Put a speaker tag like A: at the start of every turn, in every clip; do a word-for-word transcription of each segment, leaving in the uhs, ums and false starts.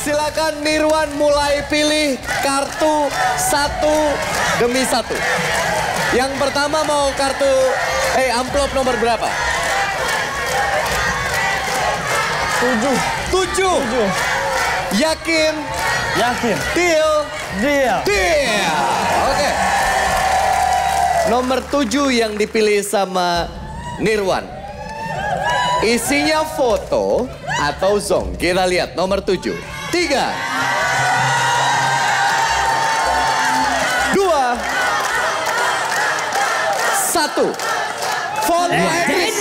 A: Silakan Nirwan mulai pilih kartu satu demi satu. Yang pertama mau kartu, eh amplop nomor berapa?
B: Tujuh.
A: Tujuh.
B: Tujuh.
A: Yakin?
B: Yakin.
A: Deal?
B: Deal.
A: Deal. Oke. Nomor tujuh yang dipilih sama Nirwan. Isinya foto atau zong. Kita lihat nomor tujuh. Tiga. Dua. Satu. Foto Edric.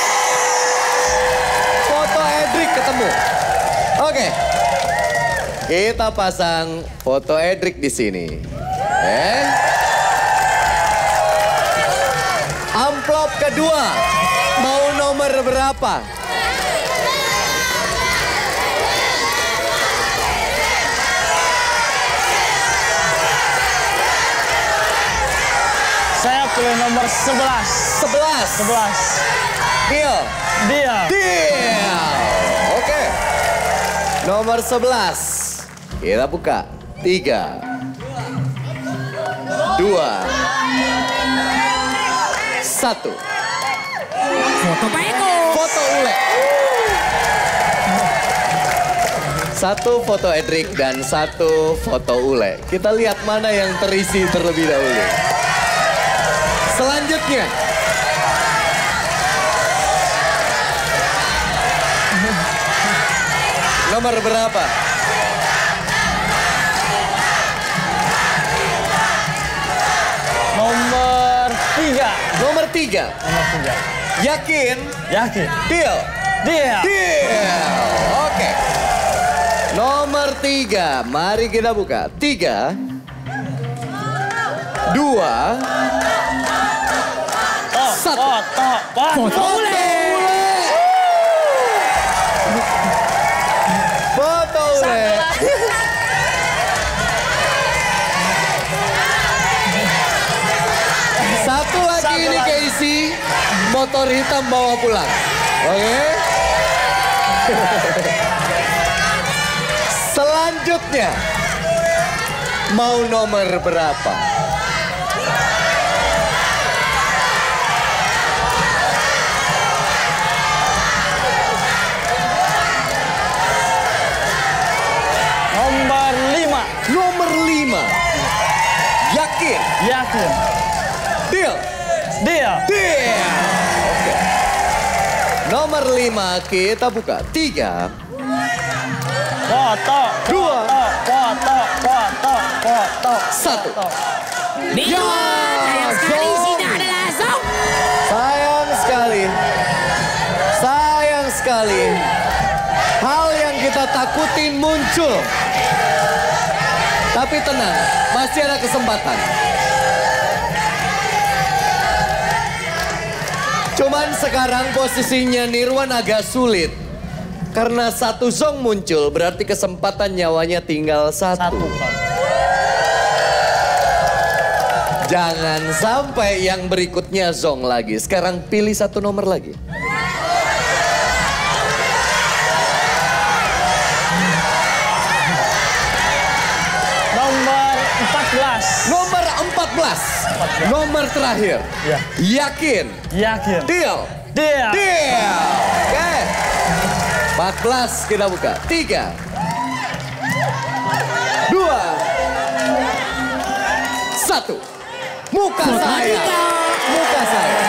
A: Foto Edric ketemu. Oke. Kita pasang foto Edric di sini. Eh. Amplop kedua. Mau nomor berapa?
B: Saya pilih nomor sebelas.
A: Sebelas.
B: Sebelas.
A: Deal.
B: Deal.
A: Deal. Oke. Nomor sebelas. Kita buka. Tiga. Dua. Satu.
C: Foto Pak Eko.
A: Foto Ule. Satu foto Edric dan satu foto Ule. Kita lihat mana yang terisi terlebih dahulu. Selanjutnya. Nomor berapa?
B: Nomor tiga.
A: Nomor tiga.
B: Nomor tiga.
A: Yakin?
B: Yakin.
A: Deal?
B: Deal.
A: Deal. Oke. Nomor tiga. Mari kita buka. Tiga. Dua.
B: Oh,
A: Satu.
B: foto. Foto.
C: Foto Ule.
A: Foto Ule. Satu lagi
B: Satu
A: ini
B: lagi.
A: Casey. Motor hitam bawa pulang. Oke. Selanjutnya. Mau nomor berapa?
B: Nomor lima.
A: Nomor lima. Yakin?
B: Yakin.
A: Deal?
B: Deal.
A: Deal. Oke. Nomor lima kita buka. Tiga.
B: Foto.
A: Dua.
B: Foto. Foto. Foto.
A: Satu.
B: Foto.
C: Nirwan, sayang sekali Zina adalah zong.
A: Sayang sekali. Sayang sekali. Hal yang kita takutin muncul. Tapi tenang, masih ada kesempatan. Cuman sekarang posisinya Nirwan agak sulit. Karena satu zong muncul, berarti kesempatan nyawanya tinggal satu.
B: Satu. Pak.
A: Jangan sampai yang berikutnya zong lagi. Sekarang pilih satu nomor lagi.
B: Nomor empat belas.
A: Nomor empat belas. Nomor terakhir.
B: Ya.
A: Yakin?
B: Yakin.
A: Deal?
B: Deal.
A: Deal. Oke. empat belas kita buka. Tiga. Dua. Satu. Muka saya. Muka saya.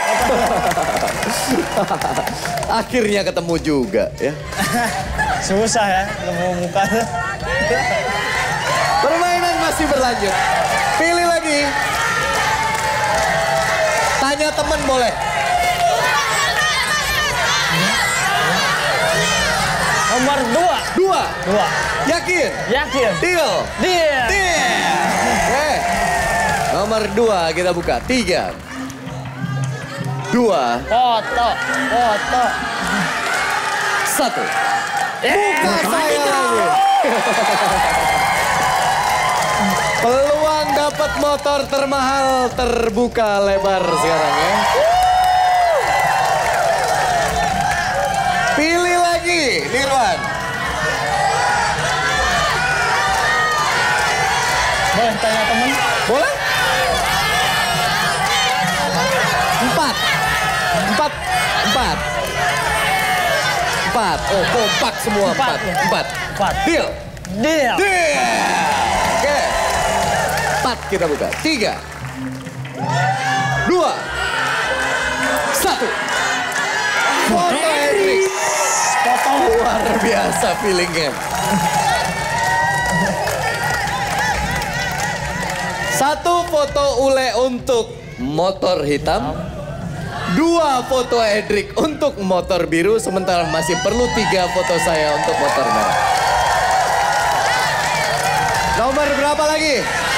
A: Akhirnya ketemu juga ya.
B: Susah ya nemu mukanya.
A: Permainan masih berlanjut. Pilih lagi. Tanya teman boleh.
B: Nomor dua.
A: Dua.
B: Dua.
A: Yakin?
B: Yakin.
A: Deal?
B: Deal.
A: Deal. Oke. Nomor dua kita buka. Tiga. Dua.
B: Foto. Foto.
A: Satu.
B: Eh,
A: Muka saya lagi. Peluang dapat motor termahal terbuka lebar sekarang ya. Pilih lagi, Nirwan.
B: Boleh tanya temen?
A: Boleh? Empat. Empat. Empat. Empat. Oh, kompak semua. Empat. Empat.
B: Empat.
A: Deal.
B: Deal.
A: Deal. Oke. Empat kita buka. Tiga. Dua. Satu. Foto Hendrik.
B: Foto.
A: Luar biasa feelingnya. Satu foto Ule untuk motor hitam. Dua foto Hendrik untuk motor biru. Sementara masih perlu tiga foto saya untuk motor merah. Nomor berapa lagi?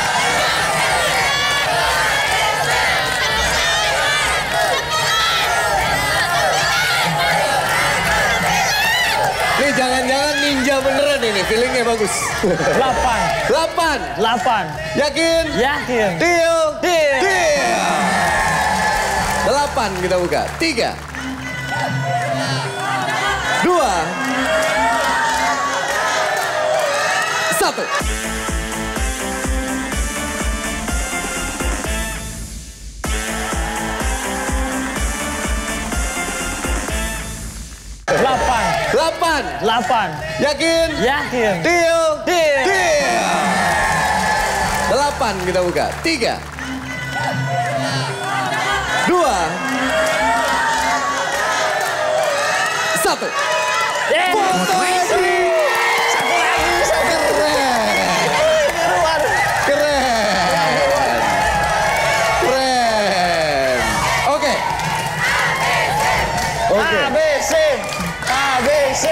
A: Nih jangan-jangan ninja beneran ini, feelingnya bagus.
B: Delapan.
A: Delapan.
B: Delapan.
A: Yakin?
B: Yakin.
A: Deal?
B: Deal.
A: Deal. Delapan kita buka. Tiga. Dua. Satu.
B: Delapan.
A: Delapan.
B: Delapan.
A: Yakin?
B: Yakin.
A: Deal?
B: Deal.
A: Deal. Delapan kita buka. Tiga. Dua. Satu.
B: Yeah.
A: Foto Hendrik.
B: Satu lagi. Satu.
A: Keren. Keren. Keren. Oke. Oke.
B: A, B, C. A, B, C.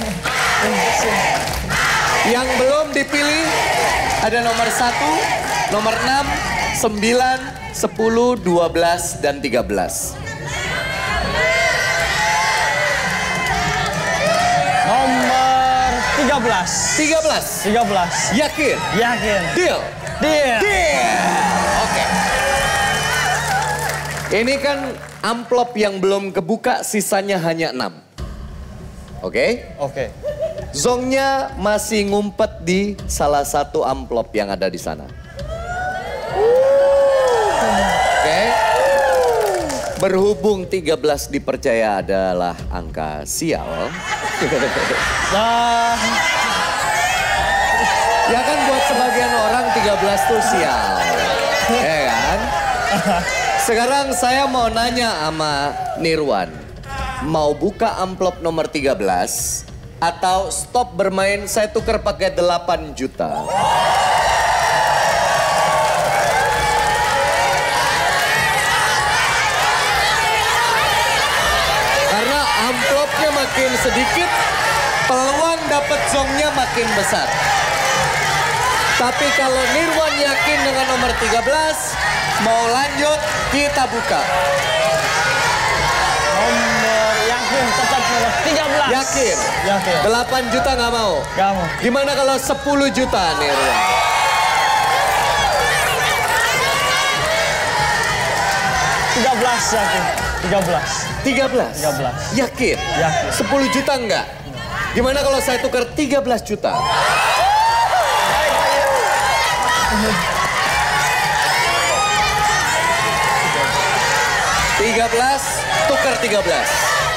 A: Yang belum dipilih ada nomor satu, nomor enam, sembilan, sepuluh, dua belas, dan tiga belas.
B: Nomor tiga belas.
A: tiga belas.
B: tiga belas.
A: Yakin?
B: Yakin.
A: Deal?
B: Deal.
A: Deal. Oke. Ini kan amplop yang belum kebuka, sisanya hanya enam. Oke?
B: Oke.
A: Zongnya masih ngumpet di salah satu amplop yang ada di sana. Oke. Berhubung tiga belas dipercaya adalah angka sial.
B: Nah,
A: Ya kan buat sebagian orang tiga belas tuh sial. Ya kan? Sekarang saya mau nanya sama Nirwan. Mau buka amplop nomor tiga belas atau stop bermain, saya tuker pakai delapan juta. Karena amplopnya makin sedikit, peluang dapat zongnya makin besar. Tapi kalau Nirwan yakin dengan nomor tiga belas, mau lanjut, kita buka.
B: nomor yakin tetap nomor tiga belas.
A: Yakin?
B: Yakin.
A: delapan juta nggak mau?
B: Nggak mau.
A: Gimana kalau sepuluh juta Nirwan?
B: tiga belas yakin. tiga belas.
A: tiga belas?
B: tiga belas.
A: Yakin?
B: Yakin.
A: sepuluh juta enggak? Gimana kalau saya tukar tiga belas juta? tiga belas, tukar tiga belas.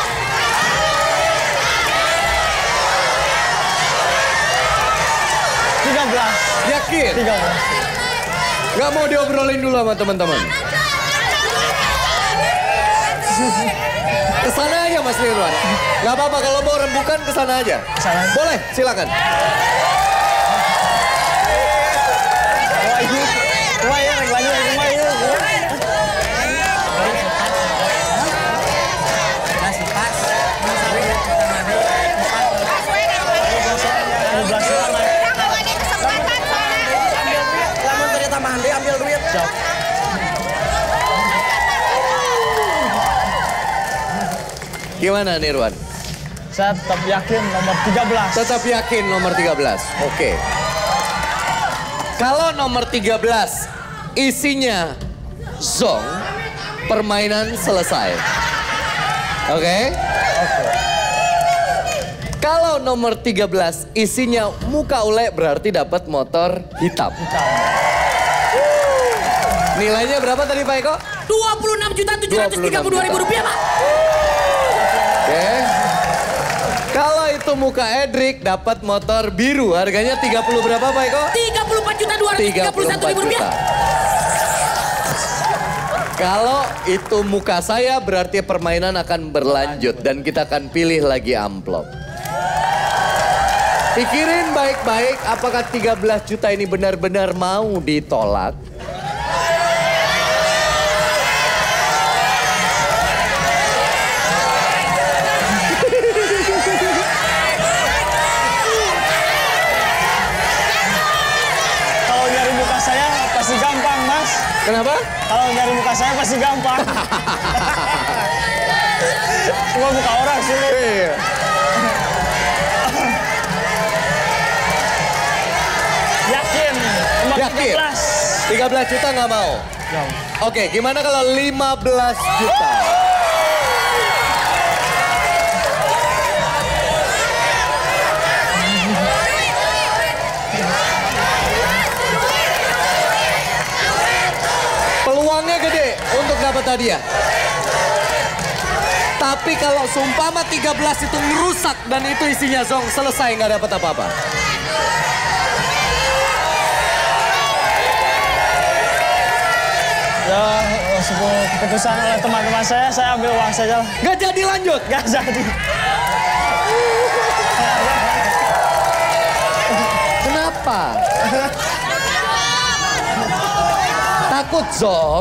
B: tiga belas.
A: Yakin?
B: tiga belas.
A: Nggak mau diobrolin dulu sama teman-teman? Kesana aja Mas Nirwan. Nggak apa-apa kalau mau rembukan kesana aja.
B: Kesana.
A: Boleh, silakan.
B: Wah ini, wah ya reglanya wah ya.
A: Gimana Nirwan?
B: Saya tetap yakin nomor tiga belas.
A: Tetap yakin nomor tiga belas. Oke. Kalau nomor tiga belas isinya zong, permainan selesai. Oke?
B: Oke.
A: Kalau nomor tiga belas isinya muka Ule berarti dapat motor hitam.
B: Hitam.
A: Nilainya berapa tadi Pak Eko?
C: dua puluh enam juta tujuh ratus tiga puluh dua ribu rupiah, Pak.
A: Oke. Kalau itu muka Edric dapat motor biru. Harganya tiga puluh berapa Pak Eko?
C: tiga puluh empat juta dua ratus tiga puluh satu ribu rupiah.
A: Kalau itu muka saya berarti permainan akan berlanjut dan kita akan pilih lagi amplop. Pikirin baik-baik apakah tiga belas juta ini benar-benar mau ditolak.
B: Kalau nyari muka saya pasti gampang, Mas.
A: Kenapa?
B: Kalau nyari muka saya pasti gampang. Cuma muka orang sulit.
A: Iya.
B: Yakin? Nomor
A: Yakin?
B: tiga belas.
A: tiga belas juta nggak mau?
B: Jauh.
A: Oke, gimana kalau lima belas juta? Peluangnya gede untuk dapat hadiah. Tapi kalau seumpama tiga belas itu ngerusak dan itu isinya zong, selesai nggak dapat apa-apa.
B: Ya, sebuah keputusan oleh teman-teman saya, saya ambil uang saja lah.
A: Nggak jadi lanjut.
B: Gak jadi.
A: Kenapa? Takut zong.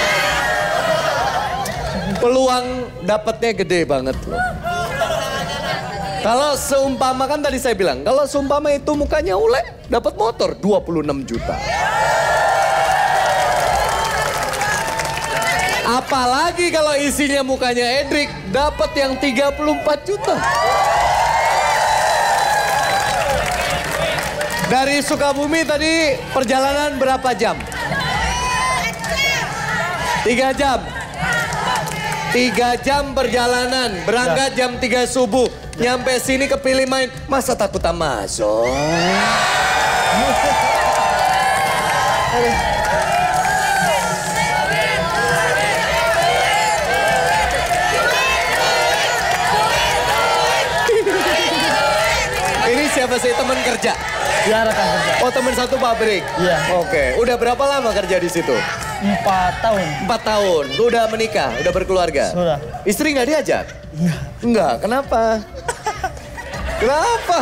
A: Peluang dapatnya gede banget loh. Kalau seumpama kan tadi saya bilang, kalau seumpama itu mukanya Ule, dapat motor dua puluh enam juta. Apalagi kalau isinya mukanya Edric, dapat yang tiga puluh empat juta. Dari Sukabumi tadi perjalanan berapa jam? Tiga jam. Tiga jam perjalanan, berangkat jam tiga subuh. Nyampe sini kepilih main, masa takut sama masuk? Ini siapa sih teman kerja?
B: Ya, rekan kerja.
A: Oh teman satu pabrik?
B: Iya.
A: Oke, udah berapa lama kerja di situ?
B: Empat tahun.
A: Empat tahun, lu udah menikah, udah berkeluarga?
B: Sudah.
A: Istri nggak diajak?
B: Enggak.
A: Enggak, kenapa? Kenapa?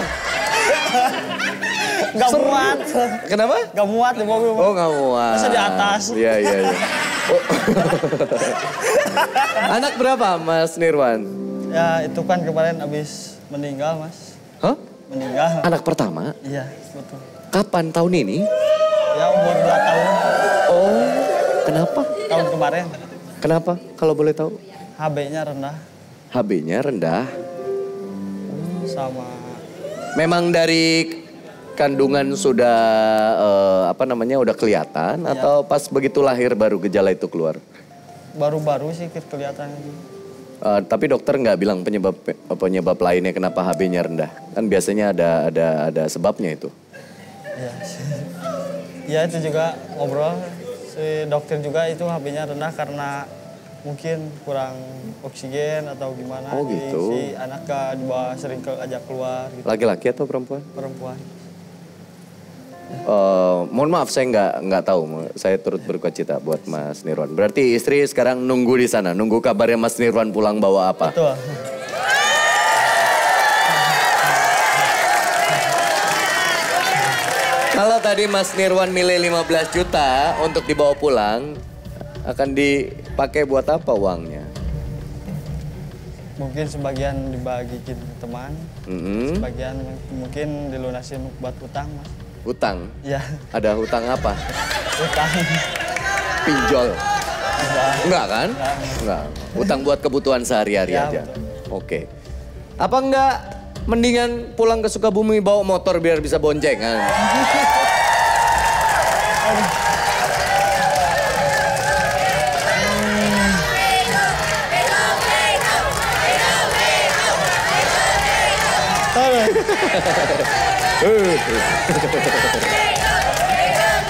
B: Gak
A: Seru.
B: muat.
A: Kenapa?
B: Gak muat di mobil.
A: Oh nggak muat.
B: Masa di atas.
A: Iya, iya, iya. Oh. Anak berapa Mas Nirwan?
B: Ya, itu kan kemarin habis meninggal, Mas.
A: Hah?
B: Meninggal.
A: Anak pertama?
B: Iya, betul.
A: Kapan tahun ini?
B: Ya, umur dua tahun.
A: Oh, kenapa?
B: Tahun kemarin.
A: Kenapa kalau boleh tahu?
B: H B-nya rendah.
A: H B-nya rendah.
B: Sama.
A: Memang dari kandungan sudah eh, apa namanya udah kelihatan
B: Ya.
A: atau pas begitu lahir baru gejala itu keluar?
B: Baru-baru sih kelihatan.
A: Eh, tapi dokter nggak bilang penyebab penyebab lainnya kenapa H B-nya rendah? Kan biasanya ada ada ada sebabnya itu.
B: Iya. Ya itu juga ngobrol si dokter juga itu H B-nya rendah karena mungkin kurang oksigen atau gimana.
A: Oh,
B: Jadi
A: gitu.
B: si anak gak dibawa sering ke ajak keluar gitu.
A: Laki-laki atau perempuan?
B: Perempuan.
A: Eh, mohon maaf saya nggak nggak tahu. Saya turut berduka cita buat Mas Nirwan. Berarti istri sekarang nunggu di sana, nunggu kabarnya Mas Nirwan pulang bawa apa?
B: Betul.
A: Kalau tadi Mas Nirwan milih lima belas juta untuk dibawa pulang, akan dipakai buat apa uangnya?
B: Mungkin sebagian dibagiin teman,
A: Mm-mm.
B: sebagian mungkin dilunasin buat utang, Mas.
A: Utang?
B: Iya,
A: Ada hutang apa?
B: utang.
A: Pinjol?
B: Enggak.
A: Enggak kan?
B: Enggak.
A: Enggak. Utang buat kebutuhan sehari-hari
B: Ya,
A: aja.
B: betul.
A: Oke. Apa enggak mendingan pulang ke Sukabumi bawa motor biar bisa boncengan?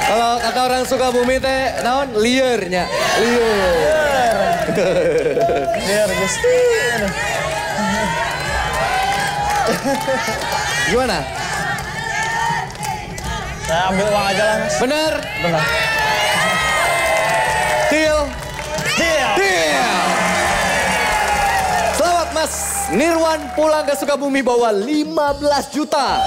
A: Kalau kata orang Sukabumi teh, naon? Liarnya. Liar.
B: Liar Gusti.
A: Gimana?
B: Saya ambil uang aja lah, Mas.
A: Bener?
B: Benar.
A: Deal?
B: Deal.
A: Deal. Selamat Mas Nirwan pulang ke Sukabumi bawa lima belas juta.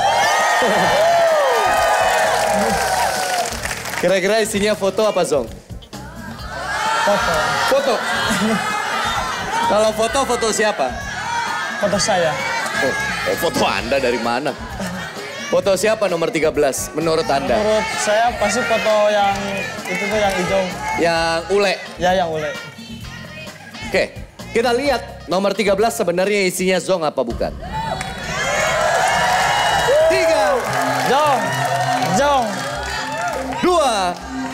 A: Kira-kira isinya foto apa, Zong?
B: Foto.
A: Foto? Kalau foto, foto siapa?
B: Foto saya.
A: Oh, foto Anda dari mana? Foto siapa nomor tiga belas menurut Anda?
B: Menurut saya pasti foto yang itu tuh yang hijau.
A: Yang ule?
B: Ya yang ule.
A: Oke, kita lihat nomor tiga belas sebenarnya isinya Zong apa bukan? Tiga.
B: Jong. Jong.
A: Dua.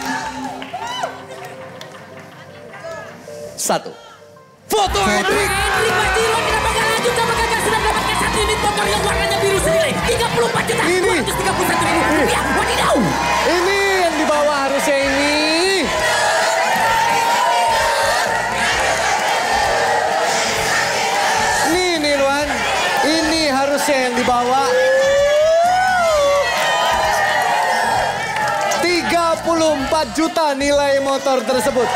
A: Satu. Foto Hendrik.
C: Hendrik Basilo tidak bakal lanjut sama gagal sudah mendapatkan satu unit motor yang warnanya biru senilai tiga puluh empat juta
A: Ini.
C: dua ratus tiga puluh satu ribu rupiah. Wadidaw.
A: Ini yang dibawa harusnya ini. Nih Nirwan, ini harusnya yang dibawa. tiga puluh empat juta nilai motor tersebut.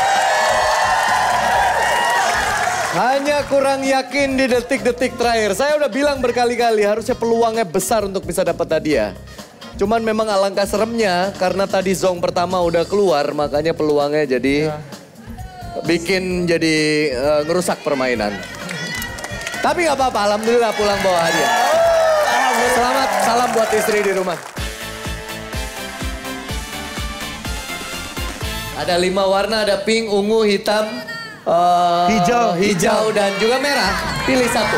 A: Hanya kurang yakin di detik-detik terakhir. Saya udah bilang berkali-kali harusnya peluangnya besar untuk bisa dapat hadiah. Cuman memang alangkah seremnya karena tadi zong pertama udah keluar makanya peluangnya jadi bikin jadi uh, ngerusak permainan. Tapi nggak apa-apa, alhamdulillah pulang bawa hadiah. Selamat, salam buat istri di rumah. Ada lima warna, ada pink, ungu, hitam, uh,
D: Hijau.
A: hijau dan juga merah. Pilih satu.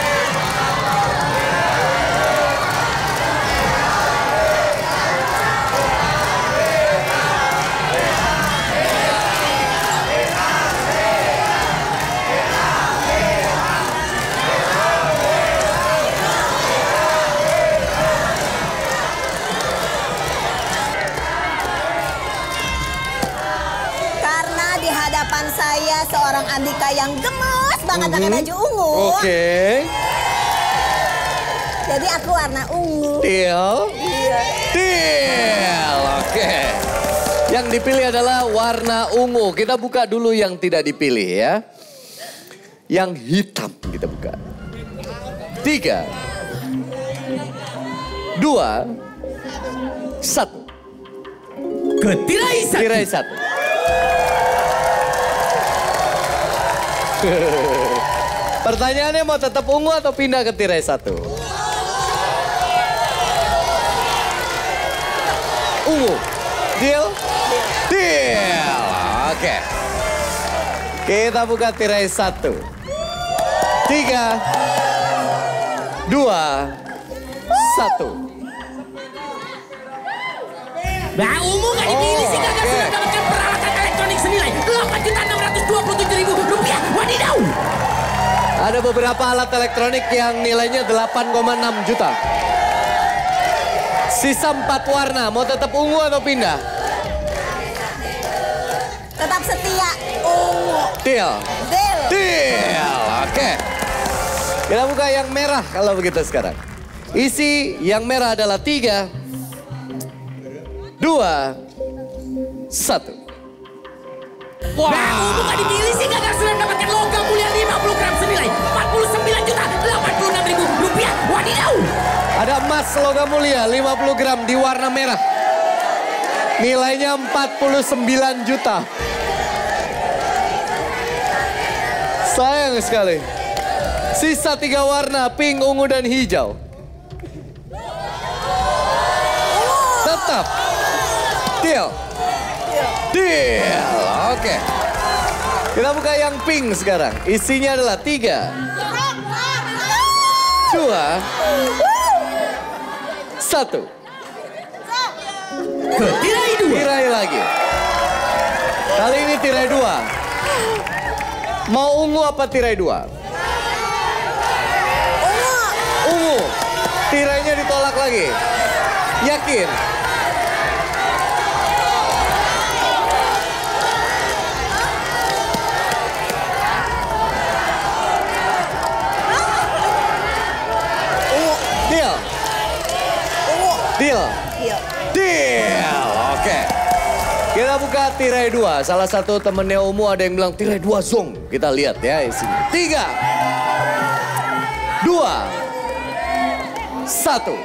E: Saya seorang Andika yang gemes banget pakai
A: Mhm.
E: baju ungu.
A: Oke.
E: Jadi aku warna ungu.
A: Deal.
E: Iya.
A: Deal. Oke. Yang dipilih adalah warna ungu. Kita buka dulu yang tidak dipilih ya. Yang hitam kita buka. Tiga. Dua. Satu.
C: Ketirai satu.
A: Tirai satu. Pertanyaannya mau tetap ungu atau pindah ke tirai satu? Ungu. Deal? Deal. Oke. Kita buka tirai satu. Tiga. Dua. Satu.
C: Nah, ungu gak dipilih sih gagal
A: oke.
C: sudah mendapatkan peralatan elektronik senilai delapan juta enam ratus dua puluh tujuh ribu rupiah. Wadidaw.
A: Ada beberapa alat elektronik yang nilainya delapan koma enam juta. Sisa empat warna, mau tetap ungu atau pindah?
E: Tetap setia ungu.
A: Deal.
E: Deal.
A: Deal, oke. Kita buka yang merah kalau begitu sekarang. Isi yang merah adalah tiga, dua, satu.
C: Wah, ungu gak dipilih sih gagal sudah mendapatkan logam mulia lima puluh gram senilai empat puluh sembilan juta delapan puluh enam ribu rupiah. Wadidaw.
A: Ada emas logam mulia lima puluh gram di warna merah. Nilainya empat puluh sembilan juta. Sayang sekali. Sisa tiga warna, pink, ungu, dan hijau. Tetap. Deal. Deal. Oke. Kita buka yang pink sekarang. Isinya adalah tiga. Dua. Satu.
C: Tirai dua.
A: Tirai lagi. Kali ini tirai dua. Mau ungu apa tirai dua? Ungu. Tirainya ditolak lagi. Yakin? Deal.
E: Deal.
A: Deal. Oke. Kita buka tirai dua. Salah satu temennya Ungu ada yang bilang tirai dua zong. Kita lihat ya isinya. Tiga. Dua. Satu.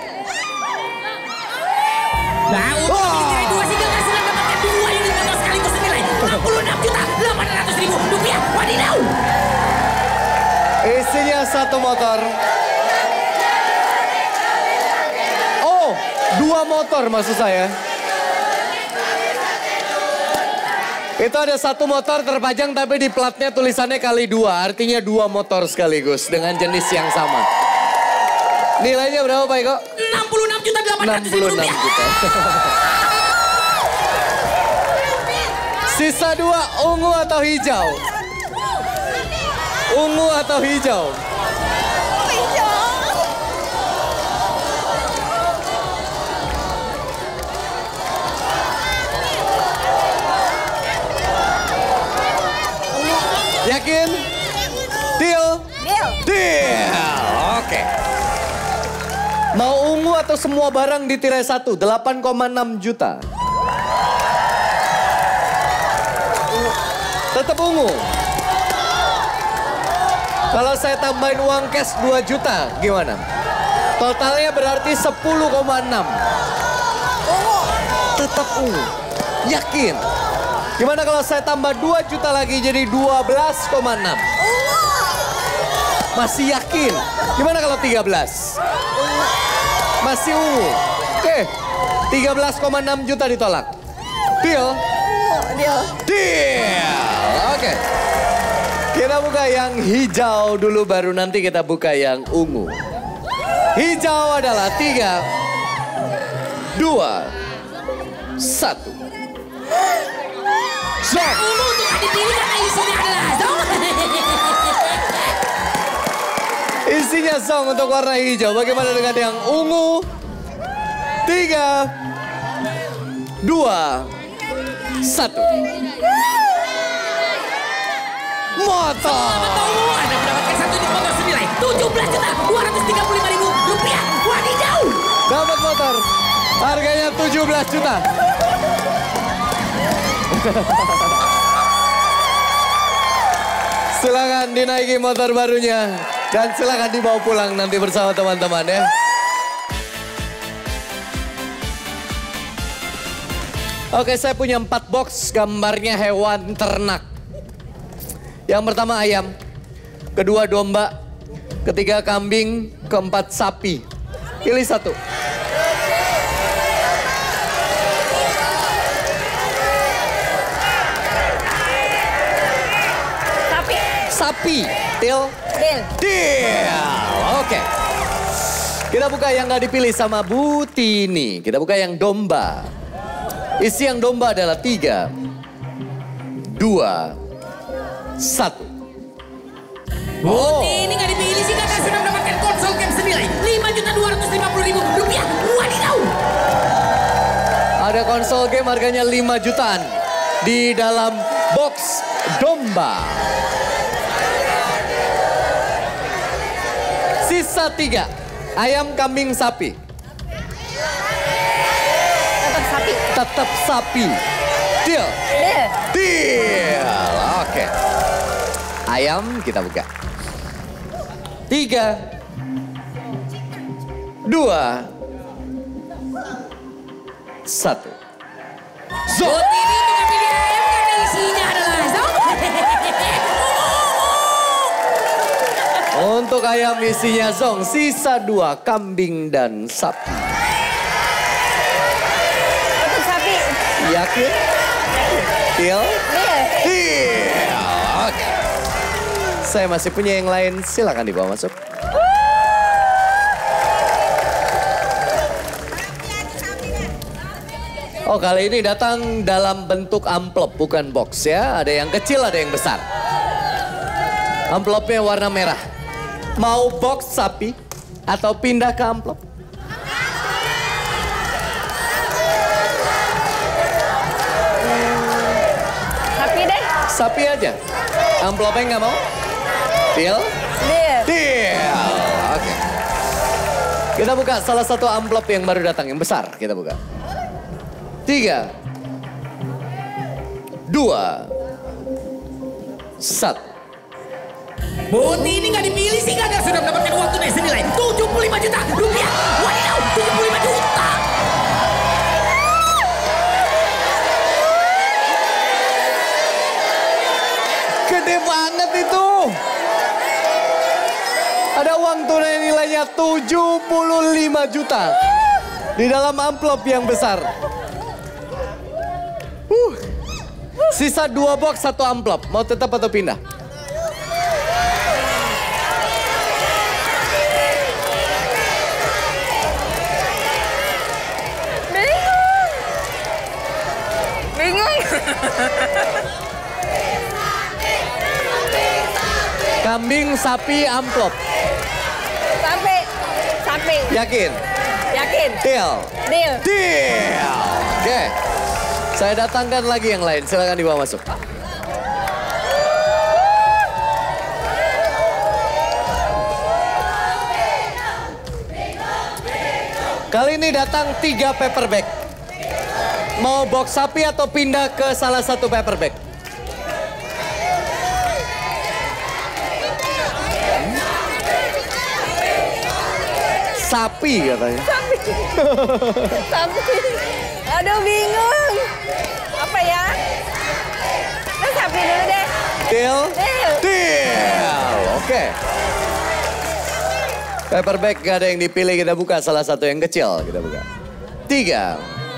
C: Nah, untuk oh. tirai dua sehingga nggak sudah dapatkan dua yang dipotong sekaligus senilai enam puluh enam juta delapan ratus ribu rupiah. Wadidaw.
A: Isinya satu motor. Oh, dua motor maksud saya. Itu ada satu motor terpajang tapi di platnya tulisannya kali dua. Artinya dua motor sekaligus dengan jenis yang sama. Nilainya berapa Pak Eko?
C: enam puluh enam juta delapan ratus ribu rupiah.
A: enam puluh enam juta. Sisa dua, ungu atau hijau? Ungu atau hijau?
E: Hijau.
A: Yakin? Deal?
E: Deal.
A: Deal. Oke. Mau ungu atau semua barang di tirai satu? delapan koma enam juta. Tetap ungu. Kalau saya tambahin uang cash dua juta, gimana? Totalnya berarti sepuluh koma enam.
E: Ungu.
A: Tetap ungu. Yakin? Gimana kalau saya tambah dua juta lagi jadi dua belas koma enam?
E: Ungu.
A: Masih yakin? Gimana kalau tiga belas? Masih ungu. Oke, tiga belas koma enam juta ditolak. Deal?
E: Deal.
A: Deal. Oke. Kita buka yang hijau dulu baru nanti kita buka yang ungu. Hijau adalah tiga, dua, satu. Zong.
C: Ungu untuk dipilih karena isinya adalah zong.
A: Isinya zong untuk warna hijau. Bagaimana dengan yang ungu? Tiga, dua, satu. Motor.
C: Anda mendapatkan satu unit motor senilai tujuh belas juta dua ratus tiga puluh lima ribu rupiah. Wadidaw.
A: Dapat motor. Harganya tujuh belas juta. Silakan dinaiki motor barunya. Dan silakan dibawa pulang nanti bersama teman-teman ya. Oke, saya punya empat box gambarnya hewan ternak. Yang pertama ayam, kedua domba, ketiga kambing, keempat sapi. Pilih satu.
E: Sapi.
A: Sapi. Deal?
E: Deal.
A: Deal. Oke. Kita buka yang gak dipilih sama Bu Tini. Kita buka yang domba. Isi yang domba adalah tiga, dua, satu.
C: Oh, ini nggak dipilih sih kakak sudah mendapatkan konsol game senilai lima juta dua ratus lima puluh ribu rupiah. Wadidaw.
A: Ada konsol game harganya lima jutaan di dalam box domba. Sisa tiga, ayam, kambing, sapi.
E: Tetap sapi.
A: Tetap sapi. Deal?
E: Deal.
A: Deal. Oke. Ayam kita buka. Tiga. Dua. Satu. Zong.
C: Oh, ini untuk pilih ayam karena isinya adalah zong.
A: Untuk ayam isinya zong. Sisa dua, kambing dan sapi.
E: Tetap sapi.
A: Yakin? Deal?
E: Deal.
A: Deal. Oke. Saya masih punya yang lain, silakan dibawa masuk. Oh, kali ini datang dalam bentuk amplop, bukan box ya. Ada yang kecil, ada yang besar. Amplopnya warna merah. Mau box sapi atau pindah ke amplop?
E: Sapi deh.
A: Sapi aja. Amplopnya nggak mau? Deal?
E: Deal.
A: Deal. Oke. Kita buka salah satu amplop yang baru datang, yang besar. Kita buka. Tiga. Dua. Satu.
C: Boti ini nggak dipilih sih gagal sudah mendapatkan uang tunai senilai tujuh puluh lima juta rupiah. Wadidaw, tujuh puluh lima juta.
A: Gede banget itu. Ada uang tunai nilainya tujuh puluh lima juta. Di dalam amplop yang besar. Uh. Sisa dua box, satu amplop. Mau tetap atau pindah?
E: Bingung.
A: Kambing, sapi, amplop.
E: Sapi. Sapi.
A: Yakin?
E: Yakin.
A: Deal.
E: Deal.
A: Deal. Oke. Saya datangkan lagi yang lain. Silakan dibawa masuk. Kali ini datang tiga paper bag. Mau box sapi atau pindah ke salah satu paper bag? Sapi katanya.
E: Sapi. Sapi. Aduh bingung. Apa ya? Nah, sapi dulu deh.
A: Deal?
E: Deal.
A: Deal. Oke. Paper bag gak ada yang dipilih, kita buka salah satu yang kecil. Kita buka. Tiga.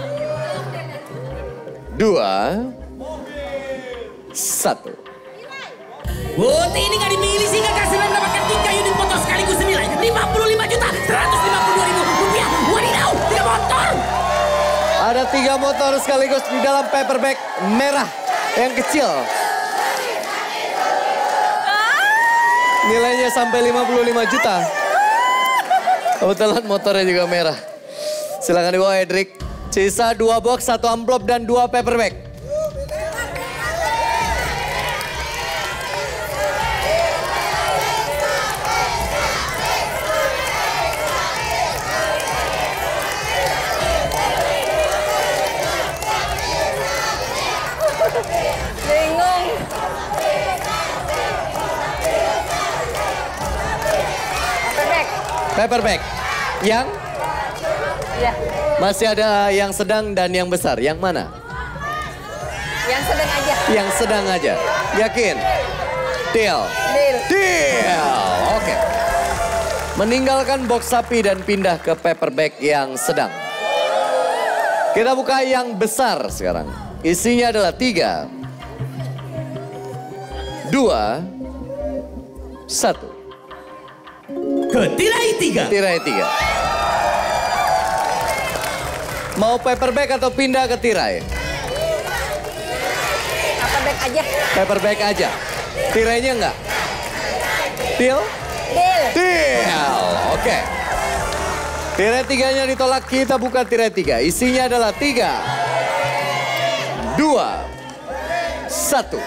A: Dua. Satu.
C: Boti ini nggak dipilih sih gagal sudah mendapatkan tiga unit motor sekaligus senilai lima puluh lima juta seratus lima puluh dua ribu rupiah. Wadidaw, tiga motor.
A: Ada tiga motor sekaligus di dalam paper bag merah yang kecil. Nilainya sampai lima puluh lima juta. Kebetulan motornya juga merah. Silakan dibawa Edric. Sisa dua box, satu amplop dan dua paper bag.
E: Bingung. Paper bag.
A: Paper bag. Yang?
E: Ya.
A: Masih ada yang sedang dan yang besar. Yang mana?
E: Yang sedang aja.
A: Yang sedang aja. Yakin? Deal.
E: Deal.
A: Deal. Oke. Meninggalkan box sapi dan pindah ke paper bag yang sedang. Kita buka yang besar sekarang. Isinya adalah tiga. Dua. Satu.
C: Ke tirai tiga.
A: Tirai tiga. Mau paper bag atau pindah ke tirai?
E: Paper bag aja.
A: Paper bag aja. Tirainya enggak? Deal?
E: Deal.
A: Deal. Oke. Tirai tiganya ditolak, kita buka tirai tiga. Isinya adalah tiga. Dua. Satu.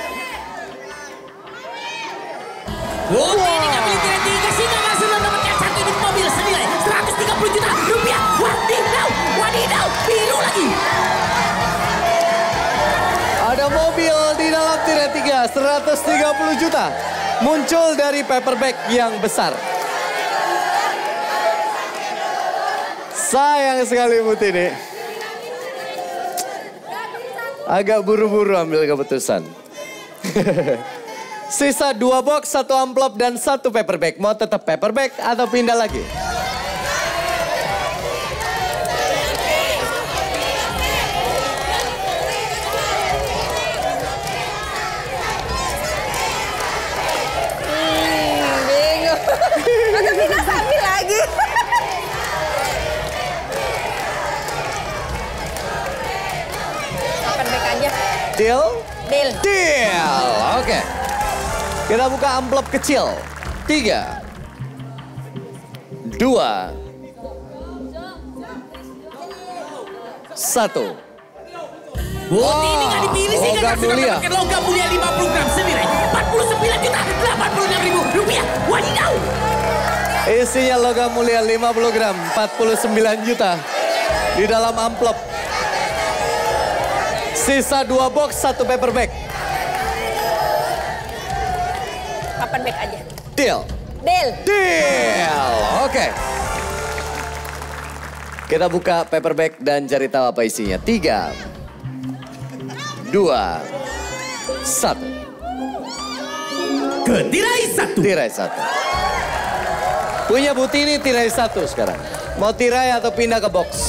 C: Boti ini nggak pilih tirai tiga sih gagal sudah mendapatkan satu unit mobil senilai seratus tiga puluh juta rupiah. Wadidaw, wadidaw, biru lagi.
A: Ada mobil di dalam tirai tiga, seratus tiga puluh juta. Muncul dari paper bag yang besar. Sayang sekali Muti ini. Agak buru-buru ambil keputusan. Sisa dua box, satu amplop dan satu paper bag. Mau tetap paper bag atau pindah lagi?
E: Hmm, bingung. Masa pindah sapi lagi. Paper bag aja.
A: Deal?
E: Deal.
A: Deal. Oke. Kita buka amplop kecil. Tiga. Dua. Satu.
C: Boti ini nggak dipilih sih gagal
A: logam
C: sudah
A: mulia.
C: mendapatkan logam mulia lima puluh gram senilai empat puluh sembilan juta delapan puluh enam ribu rupiah. Wadidaw.
A: Isinya logam mulia lima puluh gram, empat puluh sembilan juta. Di dalam amplop. Sisa dua box, satu paper bag.
E: Papan bag aja.
A: Deal.
E: Deal.
A: Deal. Oke. Kita buka paper bag dan cari tahu apa isinya. Tiga. Dua. Satu.
C: Ke tirai satu.
A: Tirai satu. Punya Butini tirai satu sekarang. Mau tirai atau pindah ke box?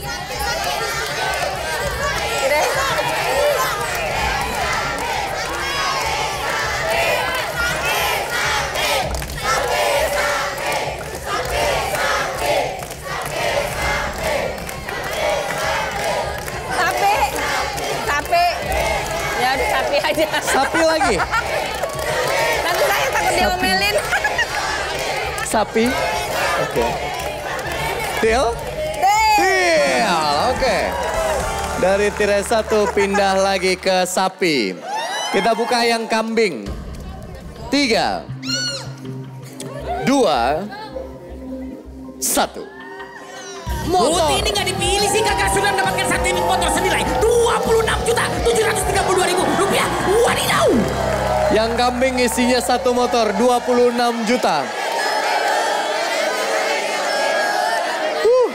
E: Sapi. Sapi. Ya udah sapi aja.
A: Sapi lagi?
E: Nanti saya takut diomelin.
A: Sapi? Oke. Deal?
E: Deal.
A: Deal, oke. Dari tirai satu pindah lagi ke sapi. Kita buka yang kambing. Tiga. Dua. Satu. Motor.
C: Butini nggak dipilih sih kakak sudah mendapatkan satu unit motor senilai dua puluh enam juta tujuh ratus tiga puluh dua ribu rupiah. Wadidaw.
A: Yang kambing isinya satu motor dua puluh enam juta. Huh.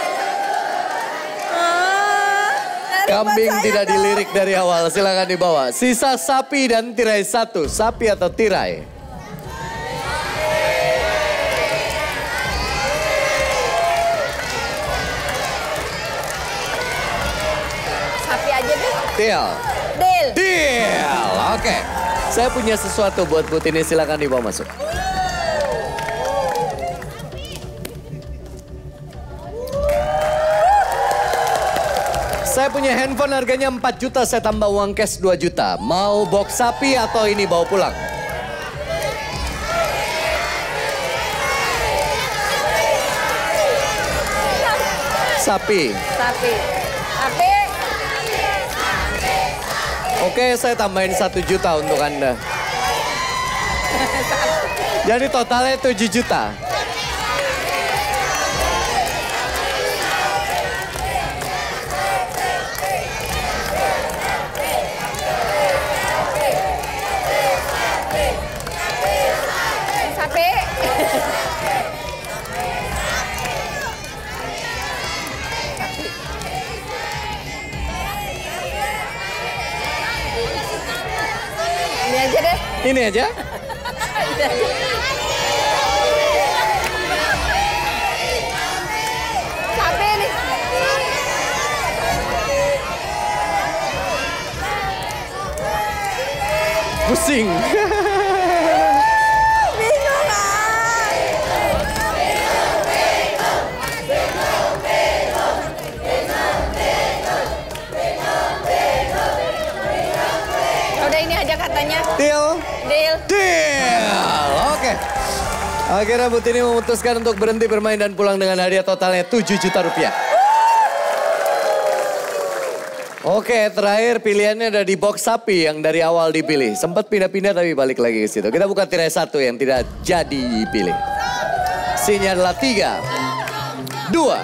A: Kambing tidak dilirik dari awal, silakan dibawa. Sisa sapi dan tirai satu, sapi atau tirai?
E: Sapi aja deh.
A: Deal.
E: Deal.
A: Deal. Oke. Saya punya sesuatu buat Butini, silakan dibawa masuk. Saya punya handphone harganya empat juta, saya tambah uang cash dua juta. Mau box sapi atau ini bawa pulang? Sapi.
E: Sapi. Sapi.
A: Oke, saya tambahin satu juta untuk Anda. Jadi totalnya tujuh juta.
E: Sapi. Ini aja deh.
A: Ini aja?
E: Sapi nih.
A: Pusing.
E: Bingung ah. Udah ini aja katanya.
A: Deal?
E: Deal.
A: Deal. Oke. Akhirnya Butini memutuskan untuk berhenti bermain dan pulang dengan hadiah totalnya tujuh juta rupiah. Oke, terakhir pilihannya ada di box sapi yang dari awal dipilih. Sempat pindah-pindah tapi balik lagi ke situ. Kita buka tirai satu yang tidak jadi dipilih. Isinya adalah tiga, dua,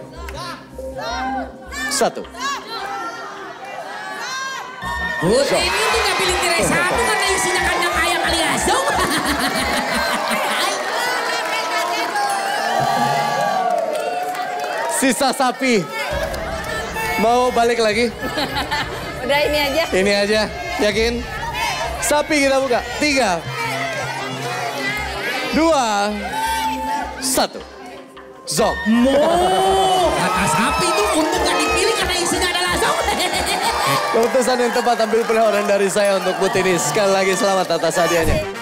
A: satu.
C: Butini tuh nggak pilih tirai satu karena isinya kandang ayam alias dong.
A: Sisa sapi. Mau balik lagi?
E: Udah ini aja.
A: Ini aja, yakin? Sapi kita buka. Tiga, dua, satu. Zong.
C: Mo, kata sapi itu untuk nggak dipilih karena isinya adalah zong.
A: Keputusan yang tepat ambil oleh orang dari saya untuk Butini. Sekali lagi selamat atas hadiahnya.